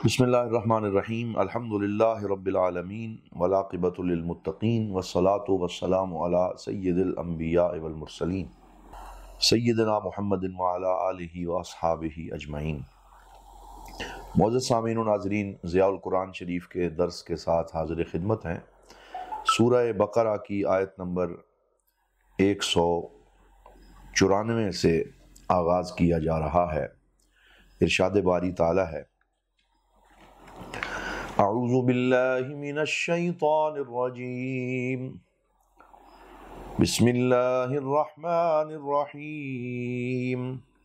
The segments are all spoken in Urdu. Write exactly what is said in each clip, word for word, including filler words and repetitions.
بسم اللہ الرحمن الرحیم الحمد للہ رب العالمین والعاقبۃ للمتقین والصلاة والسلام علی سید الانبیاء والمرسلین سیدنا محمد وعلی آلہ واصحابہ اجمعین۔ معزز سامعین و ناظرین، ضیاء القرآن شریف کے درس کے ساتھ حاضر خدمت ہیں۔ سورہ بقرہ کی آیت نمبر ایک سو چورانوے سے آغاز کیا جا رہا ہے۔ ارشاد باری تعالی ہے: اعوذ باللہ من الشیطان الرجیم، بسم اللہ الرحمن الرحیم۔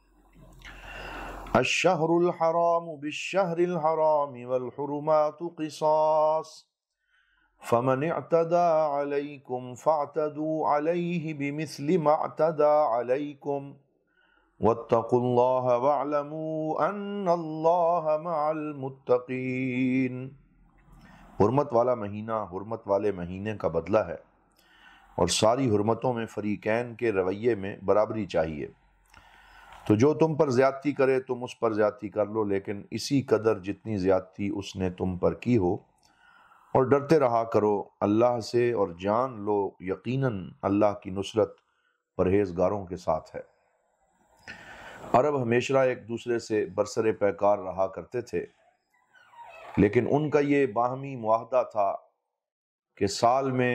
الشہر الحرام بالشہر الحرام والحرمات قصاص فمن اعتدى علیکم فاعتدوا علیہ بمثل ما اعتدى علیکم واتقوا اللہ واعلموا ان اللہ مع المتقین۔ حرمت والا مہینہ حرمت والے مہینے کا بدلہ ہے، اور ساری حرمتوں میں فریقین کے رویے میں برابری چاہیے۔ تو جو تم پر زیادتی کرے تم اس پر زیادتی کر لو، لیکن اسی قدر جتنی زیادتی اس نے تم پر کی ہو، اور ڈرتے رہا کرو اللہ سے، اور جان لو یقیناً اللہ کی نصرت پرہیزگاروں کے ساتھ ہے۔ عرب ہمیشہ ایک دوسرے سے برسر پیکار رہا کرتے تھے، لیکن ان کا یہ باہمی معاہدہ تھا کہ سال میں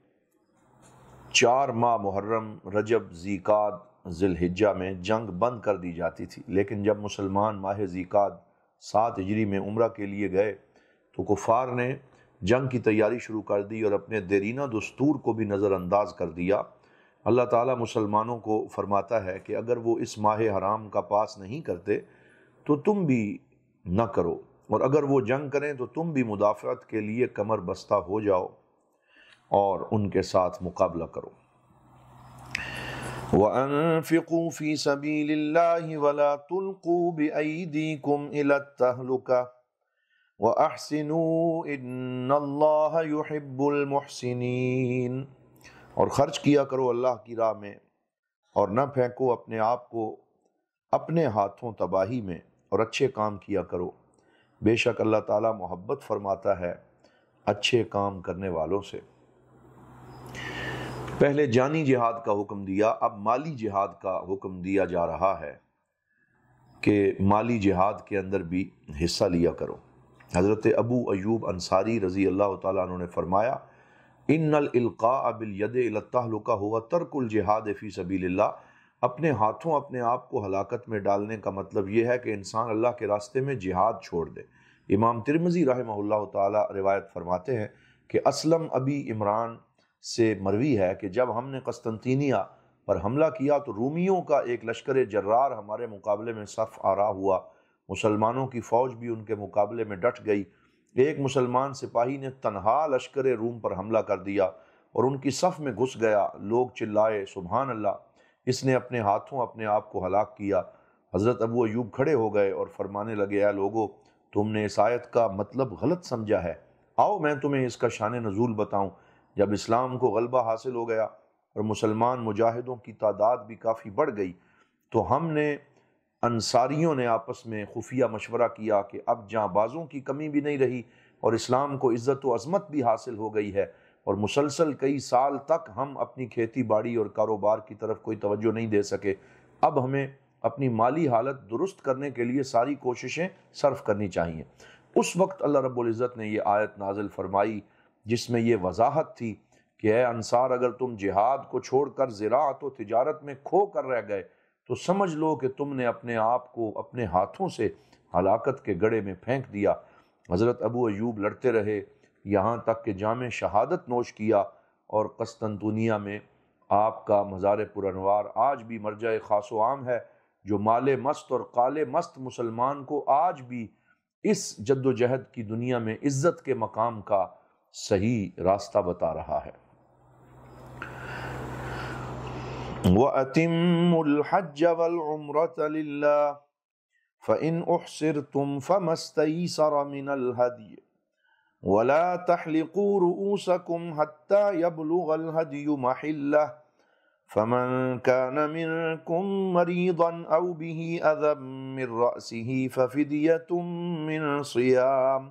چار ماہ محرم، رجب، ذیقعد، ذی الحجہ میں جنگ بند کر دی جاتی تھی۔ لیکن جب مسلمان ماہ ذیقعد سات ہجری میں عمرہ کے لیے گئے تو کفار نے جنگ کی تیاری شروع کر دی اور اپنے دیرینہ دستور کو بھی نظر انداز کر دیا۔ اللہ تعالیٰ مسلمانوں کو فرماتا ہے کہ اگر وہ اس ماہ حرام کا پاس نہیں کرتے تو تم بھی نہ کرو، اور اگر وہ جنگ کریں تو تم بھی مدافعت کے لیے کمر بستہ ہو جاؤ اور ان کے ساتھ مقابلہ کرو۔ وَأَنفِقُوا فِي سَبِيلِ اللَّهِ وَلَا تُلْقُوا بِأَيْدِيكُمْ إِلَى التَّهْلُكَةِ وَأَحْسِنُوا إِنَّ اللَّهَ يُحِبُّ الْمُحْسِنِينَ۔ اور خرچ کیا کرو اللہ کی راہ میں، اور نہ پھینکو اپنے آپ کو اپنے ہاتھوں تباہی میں، اور اچھے کام کیا کرو، بے شک اللہ تعالیٰ محبت فرماتا ہے اچھے کام کرنے والوں سے۔ پہلے جانی جہاد کا حکم دیا، اب مالی جہاد کا حکم دیا جا رہا ہے کہ مالی جہاد کے اندر بھی حصہ لیا کرو۔ حضرت ابو ایوب انصاری رضی اللہ تعالیٰ عنہ نے فرمایا: ان الالقاء بالید الی التہلکہ هو ترک الجہاد فی سبیل اللہ۔ اپنے ہاتھوں اپنے آپ کو ہلاکت میں ڈالنے کا مطلب یہ ہے کہ انسان اللہ کے راستے میں جہاد چھوڑ دے۔ امام ترمذی رحمہ اللہ تعالی روایت فرماتے ہیں کہ اسلم ابی عمران سے مروی ہے کہ جب ہم نے قسطنطینیہ پر حملہ کیا تو رومیوں کا ایک لشکر جرار ہمارے مقابلے میں صف آرا ہوا۔ مسلمانوں کی فوج بھی ان کے مقابلے میں ڈٹ گئی۔ ایک مسلمان سپاہی نے تنہا لشکر روم پر حملہ کر دیا اور ان کی صف میں گھس گیا۔ لوگ چلائے سبحان اللہ، اس نے اپنے ہاتھوں اپنے آپ کو ہلاک کیا۔ حضرت ابو ایوب کھڑے ہو گئے اور فرمانے لگے: اے لوگو، تم نے اس آیت کا مطلب غلط سمجھا ہے، آؤ میں تمہیں اس کا شان نزول بتاؤں۔ جب اسلام کو غلبہ حاصل ہو گیا اور مسلمان مجاہدوں کی تعداد بھی کافی بڑھ گئی تو ہم نے انصاریوں نے آپس میں خفیہ مشورہ کیا کہ اب جاں بازوں کی کمی بھی نہیں رہی اور اسلام کو عزت و عظمت بھی حاصل ہو گئی ہے، اور مسلسل کئی سال تک ہم اپنی کھیتی باڑی اور کاروبار کی طرف کوئی توجہ نہیں دے سکے۔ اب ہمیں اپنی مالی حالت درست کرنے کے لیے ساری کوششیں صرف کرنی چاہیے۔ اس وقت اللہ رب العزت نے یہ آیت نازل فرمائی جس میں یہ وضاحت تھی کہ اے انصار، اگر تم جہاد کو چھوڑ کر زراعت و تجارت میں کھو کر رہ گئے تو سمجھ لو کہ تم نے اپنے آپ کو اپنے ہاتھوں سے ہلاکت کے گڑھے میں پھینک دیا۔ حضرت ابو ایوب لڑتے رہے یہاں تک کہ جام شہادت نوش کیا، اور قسطنطنیہ میں آپ کا مزار پرانوار آج بھی مرجع خاص و عام ہے، جو مال مست اور قال مست مسلمان کو آج بھی اس جد و جہد کی دنیا میں عزت کے مقام کا صحیح راستہ بتا رہا ہے۔ وَأَتِمُّوا الْحَجَّ وَالْعُمْرَةَ لِلَّهِ فَإِنْ أُحْصِرْتُمْ فَمَا اسْتَيْسَرَ مِنَ الْهَدْيِ وَلَا تَحْلِقُوا رُؤُوسَكُمْ حَتَّى يَبْلُغَ الْهَدْيُ مَحِلَّهُ فمن كان منكم مريضا أو به أذى من رأسه ففدية من صيام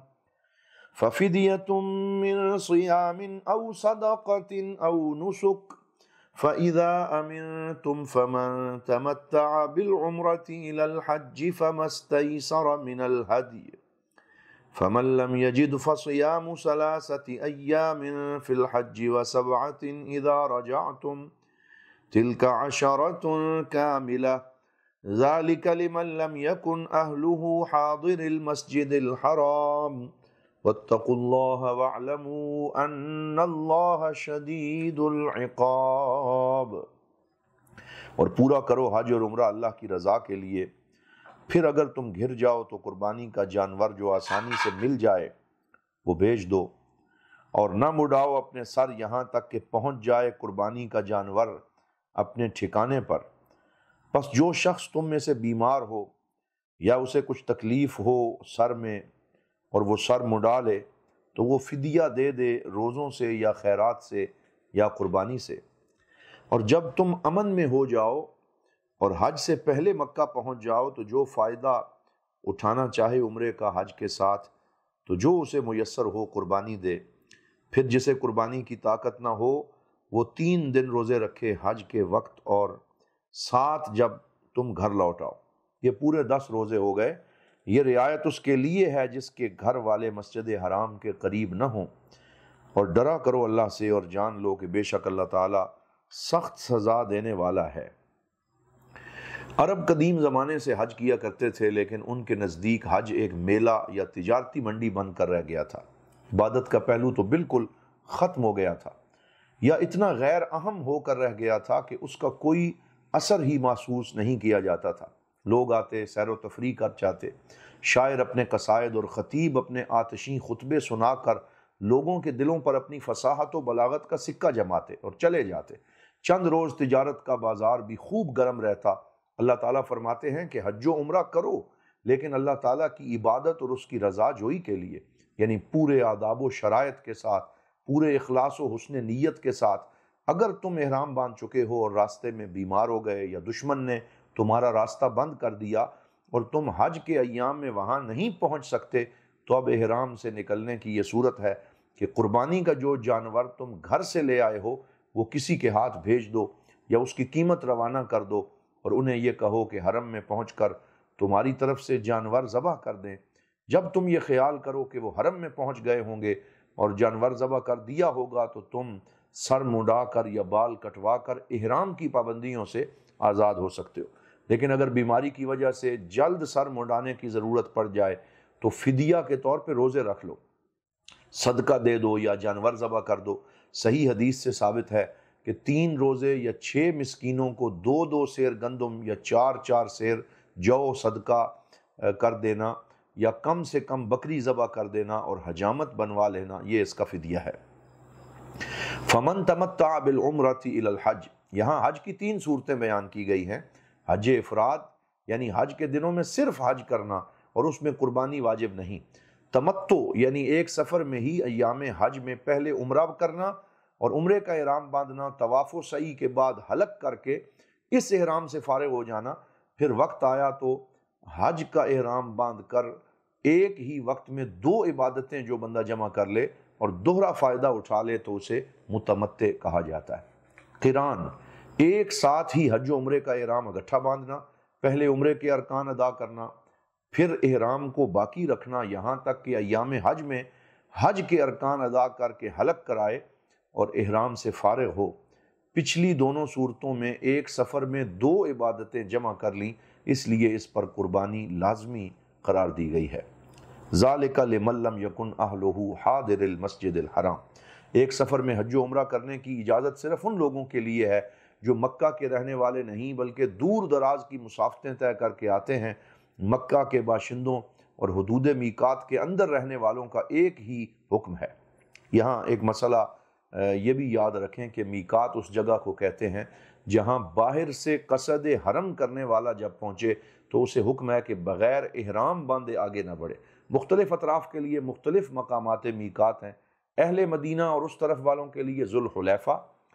ففدية من صيام أو صدقة أو نسك فإذا أمنتم فمن تمتع بالعمرة إلى الحج فما استيسر من الهدي فمن لم يجد فصيام ثلاثة أيام في الحج وسبعة إذا رجعتم تلك عشرة كاملة ذلك لمن لم يكن أهله حاضر المسجد الحرام واتقوا الله واعلموا أن الله شدید العقاب۔ اور پورا کرو حج اور عمرہ اللہ کی رضا کے لیے، پھر اگر تم گھر جاؤ تو قربانی کا جانور جو آسانی سے مل جائے وہ بھیج دو، اور نہ مڑاؤ اپنے سر یہاں تک کہ پہنچ جائے قربانی کا جانور اپنے ٹھکانے پر۔ پس جو شخص تم میں سے بیمار ہو یا اسے کچھ تکلیف ہو سر میں اور وہ سر مڈا لے تو وہ فدیہ دے دے روزوں سے یا خیرات سے یا قربانی سے۔ اور جب تم امن میں ہو جاؤ اور حج سے پہلے مکہ پہنچ جاؤ تو جو فائدہ اٹھانا چاہے عمرے کا حج کے ساتھ تو جو اسے میسر ہو قربانی دے۔ پھر جسے قربانی کی طاقت نہ ہو وہ تین دن روزے رکھے حج کے وقت اور سات جب تم گھر لوٹ آؤ۔ یہ پورے دس روزے ہو گئے۔ یہ رعایت اس کے لیے ہے جس کے گھر والے مسجد حرام کے قریب نہ ہوں۔ اور ڈرا کرو اللہ سے اور جان لو کہ بے شک اللہ تعالیٰ سخت سزا دینے والا ہے۔ عرب قدیم زمانے سے حج کیا کرتے تھے، لیکن ان کے نزدیک حج ایک میلہ یا تجارتی منڈی بن کر رہ گیا تھا۔ عبادت کا پہلو تو بالکل ختم ہو گیا تھا، یا اتنا غیر اہم ہو کر رہ گیا تھا کہ اس کا کوئی اثر ہی محسوس نہیں کیا جاتا تھا۔ لوگ آتے، سیر و تفریح کر جاتے، شاعر اپنے قصائد اور خطیب اپنے آتشین خطبے سنا کر لوگوں کے دلوں پر اپنی فصاحت و بلاغت کا سکہ جماتے اور چلے جاتے۔ چند روز تجارت کا بازار بھی خوب گرم رہتا۔ اللہ تعالیٰ فرماتے ہیں کہ حج و عمرہ کرو، لیکن اللہ تعالیٰ کی عبادت اور اس کی رضا جوئی کے لیے، یعنی پورے آداب و شرائط کے ساتھ، پورے اخلاص و حسن نیت کے ساتھ۔ اگر تم احرام باندھ چکے ہو اور راستے میں بیمار ہو گئے یا دشمن نے تمہارا راستہ بند کر دیا اور تم حج کے ایام میں وہاں نہیں پہنچ سکتے، تو اب احرام سے نکلنے کی یہ صورت ہے کہ قربانی کا جو جانور تم گھر سے لے آئے ہو وہ کسی کے ہاتھ بھیج دو یا اس کی قیمت روانہ کر دو، اور انہیں یہ کہو کہ حرم میں پہنچ کر تمہاری طرف سے جانور ذبح کر دیں۔ جب تم یہ خیال کرو کہ وہ حرم میں پہنچ گئے ہوں گے اور جانور ذبح کر دیا ہوگا تو تم سر منڈا کر یا بال کٹوا کر احرام کی پابندیوں سے آزاد ہو سکتے ہو۔ لیکن اگر بیماری کی وجہ سے جلد سر منڈانے کی ضرورت پڑ جائے تو فدیہ کے طور پہ روزے رکھ لو، صدقہ دے دو یا جانور ذبح کر دو۔ صحیح حدیث سے ثابت ہے کہ تین روزے یا چھ مسکینوں کو دو دو سیر گندم یا چار چار سیر جو صدقہ کر دینا یا کم سے کم بکری ذبح کر دینا اور حجامت بنوا لینا، یہ اس کا فدیہ ہے۔ فمن تمتع بالعمرۃ الی الحج، یہاں حج کی تین صورتیں بیان کی گئی ہیں۔ حج افراد یعنی حج کے دنوں میں صرف حج کرنا اور اس میں قربانی واجب نہیں۔ تمتع یعنی ایک سفر میں ہی ایام حج میں پہلے عمرہ کرنا اور عمرے کا احرام باندھنا، طواف و سعی کے بعد حلق کر کے اس احرام سے فارغ ہو جانا، پھر وقت آیا تو حج کا احرام باندھ کر ایک ہی وقت میں دو عبادتیں جو بندہ جمع کر لے اور دوہرا فائدہ اٹھا لے تو اسے متمتع کہا جاتا ہے۔ قران، ایک ساتھ ہی حج و عمرے کا احرام اکٹھا باندھنا، پہلے عمرے کے ارکان ادا کرنا، پھر احرام کو باقی رکھنا یہاں تک کہ ایام حج میں حج کے ارکان ادا کر کے حلق کرائے اور احرام سے فارغ ہو۔ پچھلی دونوں صورتوں میں ایک سفر میں دو عبادتیں جمع کر لیں، اس لیے اس پر قربانی لازمی قرار دی گئی ہے۔ ذالک لمن لم یکن اہلہ حاضر المسجد الحرام، ایک سفر میں حج و عمرہ کرنے کی اجازت صرف ان لوگوں کے لیے ہے جو مکہ کے رہنے والے نہیں بلکہ دور دراز کی مسافتیں طے کر کے آتے ہیں۔ مکہ کے باشندوں اور حدود میقات کے اندر رہنے والوں کا ایک ہی حکم ہے۔ یہاں ایک مسئلہ یہ بھی یاد رکھیں کہ میقات اس جگہ کو کہتے ہیں جہاں باہر سے قصد حرم کرنے والا جب پہنچے تو اسے حکم ہے کہ بغیر احرام باندھے آگے نہ بڑھے۔ مختلف اطراف کے لیے مختلف مقامات میقات ہیں۔ اہل مدینہ اور اس طرف والوں کے لیے ذوالحلیفہ،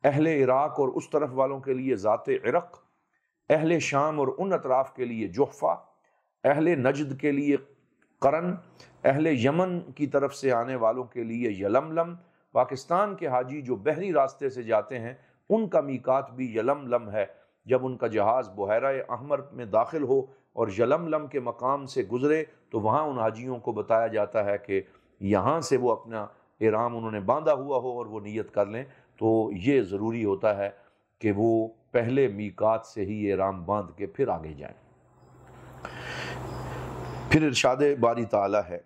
اہل عراق اور اس طرف والوں کے لیے ذات عرق، اہل شام اور ان اطراف کے لیے جحفہ، اہل نجد کے لیے قرن، اہل یمن کی طرف سے آنے والوں کے لیے یلملم، پاکستان کے حاجی جو بحری راستے سے جاتے ہیں ان کا میقات بھی یلملم ہے۔ جب ان کا جہاز بحیرہ احمر میں داخل ہو اور یلملم کے مقام سے گزرے تو وہاں ان حاجیوں کو بتایا جاتا ہے کہ یہاں سے وہ اپنا احرام انہوں نے باندھا ہوا ہو اور وہ نیت کر لیں۔ تو یہ ضروری ہوتا ہے کہ وہ پہلے میقات سے ہی احرام باندھ کے پھر آگے جائیں۔ پھر ارشاد باری تعالی ہے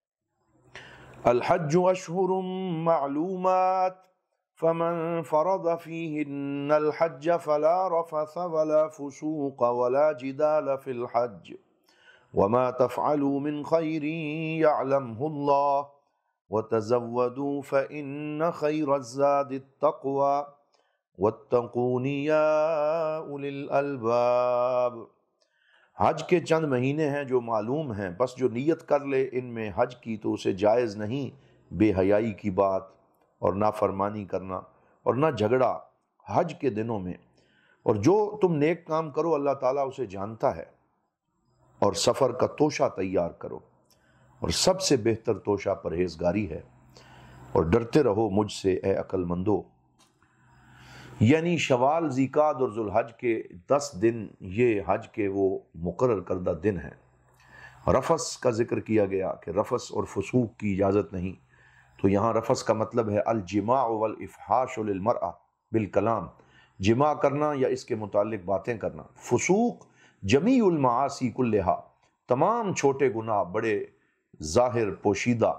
الحج اشہر معلومات فمن فرض فیہن الحج فلا رفث ولا فسوق ولا جدال فی الحج وما تفعلوا من خیر یعلمہ اللہ وتزودوا فإن خیر الزاد التقوى واتقون یا اولی الالباب۔ حج کے چند مہینے ہیں جو معلوم ہیں، بس جو نیت کر لے ان میں حج کی تو اسے جائز نہیں بے حیائی کی بات اور نہ فرمانی کرنا اور نہ جھگڑا حج کے دنوں میں، اور جو تم نیک کام کرو اللہ تعالیٰ اسے جانتا ہے، اور سفر کا توشہ تیار کرو، اور سب سے بہتر توشہ پرہیزگاری ہے، اور ڈرتے رہو مجھ سے اے عقل مندو۔ یعنی شوال، ذیقعد اور ذوالحج کے دس دن یہ حج کے وہ مقرر کردہ دن ہیں۔ رفث کا ذکر کیا گیا کہ رفث اور فسوق کی اجازت نہیں، تو یہاں رفث کا مطلب ہے الجماع والافحاش للمرأة بالکلام، جماع کرنا یا اس کے متعلق باتیں کرنا۔ فسوق جمیع المعاصی کلہا، تمام چھوٹے گناہ بڑے ظاہر پوشیدہ۔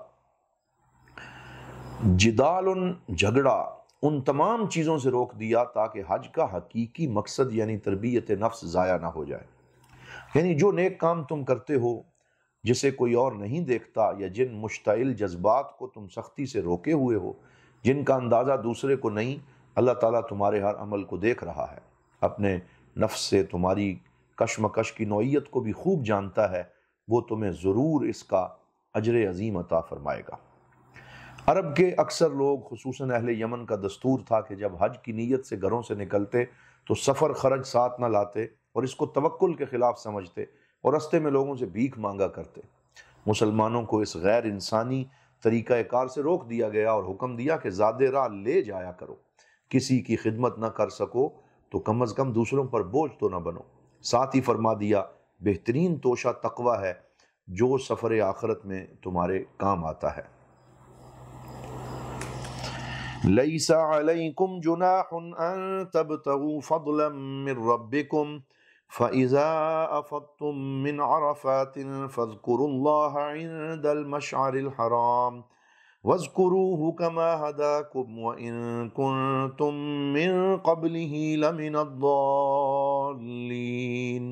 جدال جھگڑا، ان تمام چیزوں سے روک دیا تاکہ حج کا حقیقی مقصد یعنی تربیت نفس ضائع نہ ہو جائے۔ یعنی جو نیک کام تم کرتے ہو جسے کوئی اور نہیں دیکھتا، یا جن مشتعل جذبات کو تم سختی سے روکے ہوئے ہو، جن کا اندازہ دوسرے کو نہیں، اللہ تعالیٰ تمہارے ہر عمل کو دیکھ رہا ہے، اپنے نفس سے تمہاری کشمکش کی نوعیت کو بھی خوب جانتا ہے، وہ تمہیں ضرور اس کا اجر عظیم عطا فرمائے گا۔ عرب کے اکثر لوگ خصوصاً اہل یمن کا دستور تھا کہ جب حج کی نیت سے گھروں سے نکلتے تو سفر خرچ ساتھ نہ لاتے اور اس کو توکل کے خلاف سمجھتے اور رستے میں لوگوں سے بھیک مانگا کرتے۔ مسلمانوں کو اس غیر انسانی طریقہ کار سے روک دیا گیا اور حکم دیا کہ زادے راہ لے جایا کرو، کسی کی خدمت نہ کر سکو تو کم از کم دوسروں پر بوجھ تو نہ بنو۔ ساتھ ہی فرما دیا بہترین توشہ تقوی ہے جو سفر آخرت میں تمہارے کام آتا ہے۔ لیس علیکم جناح ان تبتغوا فضلا من ربکم فَإِذَا أَفَضْتُم مِّنْ عَرَفَاتٍ فَاذْكُرُوا اللَّهَ عِندَ الْمَشْعَرِ الْحَرَامِ وَاذْكُرُوهُ كَمَا هَدَاكُمْ وَإِن كُنتُم مِّن قَبْلِهِ لَمِنَ الضَّالِّينَ۔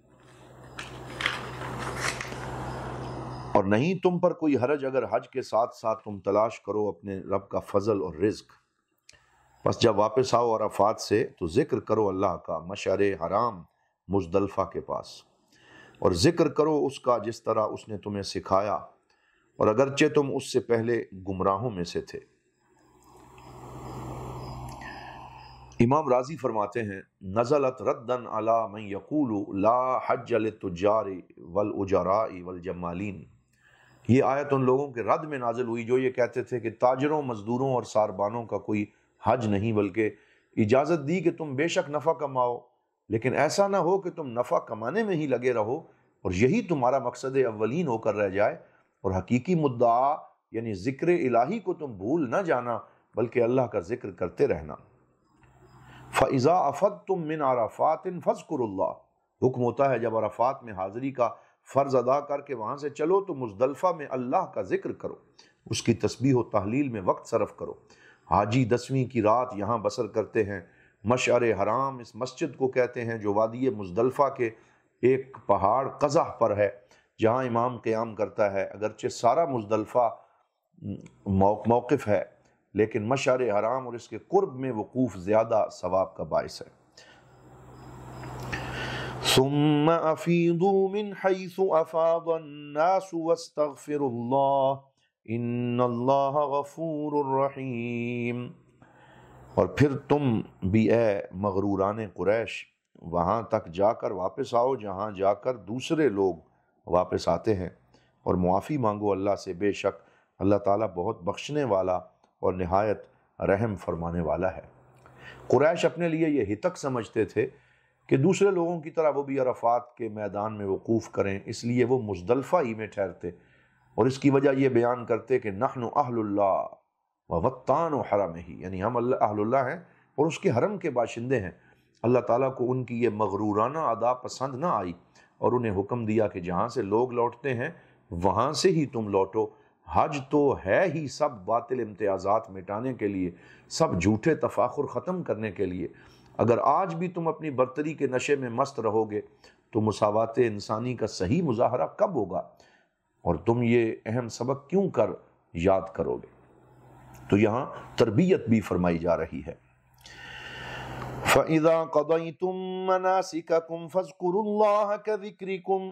اور نہیں تم پر کوئی حرج اگر حج کے ساتھ ساتھ تم تلاش کرو اپنے رب کا فضل اور رزق، پس جب واپس آؤ عرفات سے تو ذکر کرو اللہ کا مشعر حرام مزدلفہ کے پاس، اور ذکر کرو اس کا جس طرح اس نے تمہیں سکھایا، اور اگرچہ تم اس سے پہلے گمراہوں میں سے تھے۔ امام راضی فرماتے ہیں نزلت ردن علی من یقول لا حج للتجار والاجراء والجمالین، یہ آیت ان لوگوں کے رد میں نازل ہوئی جو یہ کہتے تھے کہ تاجروں، مزدوروں اور ساربانوں کا کوئی حج نہیں، بلکہ اجازت دی کہ تم بے شک نفع کماؤ، لیکن ایسا نہ ہو کہ تم نفع کمانے میں ہی لگے رہو اور یہی تمہارا مقصد اولین ہو کر رہ جائے، اور حقیقی مدعا یعنی ذکر الہی کو تم بھول نہ جانا بلکہ اللہ کا ذکر کرتے رہنا۔ فَإِذَا أَفَضْتُم مِّنْ عَرَفَاتٍ فَاذْكُرُوا اللَّهَ، حکم ہوتا ہے جب عرفات میں حاضری کا فرض ادا کر کے وہاں سے چلو تو مزدلفہ میں اللہ کا ذکر کرو، اس کی تسبیح و تحلیل میں وقت صرف کرو۔ حاجی دسویں کی رات یہاں بسر کرتے ہیں۔ مشعر حرام اس مسجد کو کہتے ہیں جو وادی مزدلفہ کے ایک پہاڑ قزح پر ہے جہاں امام قیام کرتا ہے۔ اگرچہ سارا مزدلفہ موقف ہے لیکن مشعر حرام اور اس کے قرب میں وقوف زیادہ ثواب کا باعث ہے۔ ثم افیضوا من حیث افاض الناس واستغفروا اللہ ان اللہ غفور رحیم۔ اور پھر تم بھی اے مغروران قریش وہاں تک جا کر واپس آؤ جہاں جا کر دوسرے لوگ واپس آتے ہیں، اور معافی مانگو اللہ سے، بے شک اللہ تعالیٰ بہت بخشنے والا اور نہایت رحم فرمانے والا ہے۔ قریش اپنے لیے یہ ہتک سمجھتے تھے کہ دوسرے لوگوں کی طرح وہ بھی عرفات کے میدان میں وقوف کریں، اس لیے وہ مزدلفہ ہی میں ٹھہرتے اور اس کی وجہ یہ بیان کرتے کہ نحن اہل اللہ ووطان و حرم ہی، یعنی ہم اللہ اہل اللہ ہیں اور اس کے حرم کے باشندے ہیں۔ اللہ تعالیٰ کو ان کی یہ مغرورانہ ادا پسند نہ آئی اور انہیں حکم دیا کہ جہاں سے لوگ لوٹتے ہیں وہاں سے ہی تم لوٹو۔ حج تو ہے ہی سب باطل امتیازات مٹانے کے لیے، سب جھوٹے تفاخر ختم کرنے کے لیے۔ اگر آج بھی تم اپنی برتری کے نشے میں مست رہو گے تو مساوات انسانی کا صحیح مظاہرہ کب ہوگا، اور تم یہ اہم سبق کیوں کر یاد کرو گے؟ تو یہاں تربیت بھی فرمائی جا رہی ہے۔ فَإِذَا قَضَيْتُم مَّنَاسِكَكُمْ فَاذْكُرُوا اللَّهَ كَذِكْرِكُمْ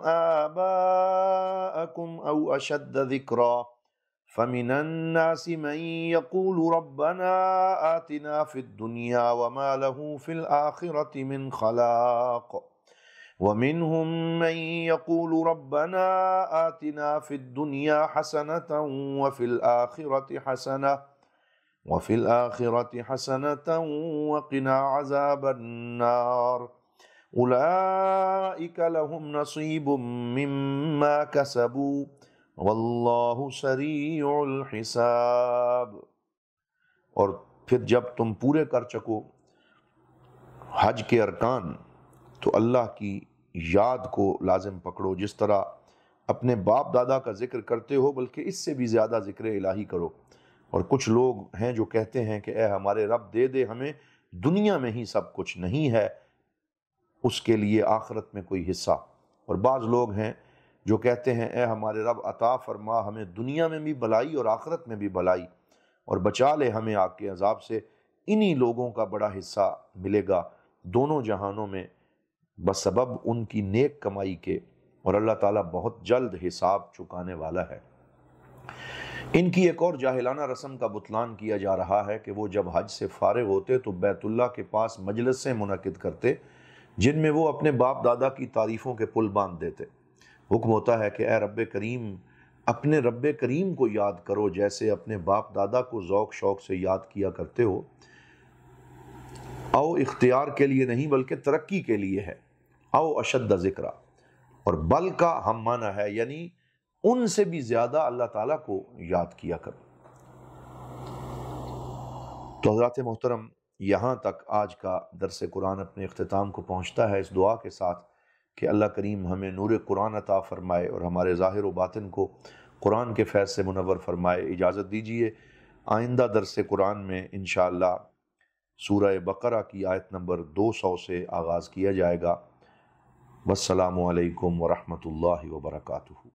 آبَاءَكُمْ أَوْ أَشَدَّ ذِكْرًا فَمِنَ النَّاسِ مَن يَقُولُ رَبَّنَا آتِنَا فِي الدُّنْيَا وَمَا لَهُ فِي الْآخِرَةِ مِنْ خَلَاقٍ وَمِنْهُم مَّن يَقُولُ رَبَّنَا آتِنَا فِي الدُّنْيَا حَسَنَةً وَفِي الْآخِرَةِ حَسَنَةً وَفِي الْآخِرَةِ حَسَنَةً وَقِنَا عَذَابَ النَّارِ أُولَئِكَ لَهُمْ نَصِيبٌ مِّمَّا كَسَبُوا وَاللَّهُ سَرِيعُ الْحِسَابِ۔ اور پھر جب تم پورے کر چکو حج کے ارکان تو اللہ کی یاد کو لازم پکڑو، جس طرح اپنے باپ دادا کا ذکر کرتے ہو بلکہ اس سے بھی زیادہ ذکر الہی کرو۔ اور کچھ لوگ ہیں جو کہتے ہیں کہ اے ہمارے رب دے دے ہمیں دنیا میں ہی سب کچھ، نہیں ہے اس کے لیے آخرت میں کوئی حصہ۔ اور بعض لوگ ہیں جو کہتے ہیں اے ہمارے رب عطا فرما ہمیں دنیا میں بھی بھلائی اور آخرت میں بھی بھلائی، اور بچا لے ہمیں آگ کے عذاب سے۔ انہی لوگوں کا بڑا حصہ ملے گا دونوں جہانوں میں بسبب ان کی نیک کمائی کے، اور اللہ تعالیٰ بہت جلد حساب چکانے والا ہے۔ ان کی ایک اور جاہلانہ رسم کا بطلان کیا جا رہا ہے کہ وہ جب حج سے فارغ ہوتے تو بیت اللہ کے پاس مجلسیں منعقد کرتے جن میں وہ اپنے باپ دادا کی تعریفوں کے پل باندھ دیتے۔ حکم ہوتا ہے کہ اے رب کریم، اپنے رب کریم کو یاد کرو جیسے اپنے باپ دادا کو ذوق شوق سے یاد کیا کرتے ہو۔ او اختیار کے لیے نہیں بلکہ ترقی کے لیے ہے۔ او اشد ذکرہ، اور بل کا ہم معنی ہے یعنی ان سے بھی زیادہ اللہ تعالیٰ کو یاد کیا کرو۔ تو حضرات محترم، یہاں تک آج کا درس قرآن اپنے اختتام کو پہنچتا ہے، اس دعا کے ساتھ کہ اللہ کریم ہمیں نور قرآن عطا فرمائے اور ہمارے ظاہر و باطن کو قرآن کے فیض سے منور فرمائے۔ اجازت دیجیے آئندہ درس قرآن میں انشاءاللہ سورہ بقرہ کی آیت نمبر دو سو سے آغاز کیا جائے گا۔ والسلام علیکم ورحمۃ اللہ وبرکاتہ۔